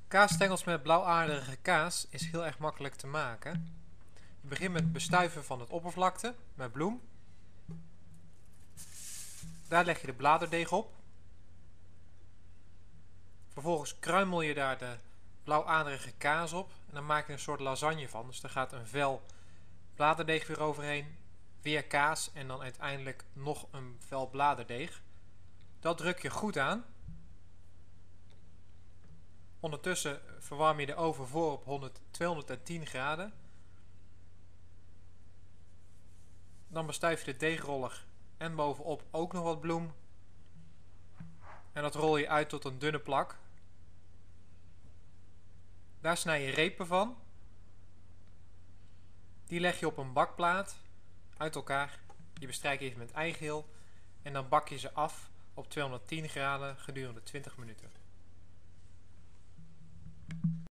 Kaasstengels met blauwaardige kaas is heel erg makkelijk te maken. Je begint met het bestuiven van het oppervlakte met bloem. Daar leg je de bladerdeeg op. Vervolgens kruimel je daar de blauwaardige kaas op en dan maak je een soort lasagne van. Dus er gaat een vel bladerdeeg weer overheen, weer kaas en dan uiteindelijk nog een vel bladerdeeg. Dat druk je goed aan. Ondertussen verwarm je de oven voor op 210 graden. Dan bestuif je de deegroller en bovenop ook nog wat bloem. En dat rol je uit tot een dunne plak. Daar snij je repen van. Die leg je op een bakplaat uit elkaar. Je bestrijkt even met eigeel en dan bak je ze af op 210 graden gedurende 20 minuten.